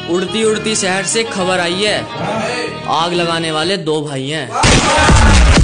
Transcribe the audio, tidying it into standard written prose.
उड़ती उड़ती शहर से खबर आई है, आग लगाने वाले दो भाई हैं।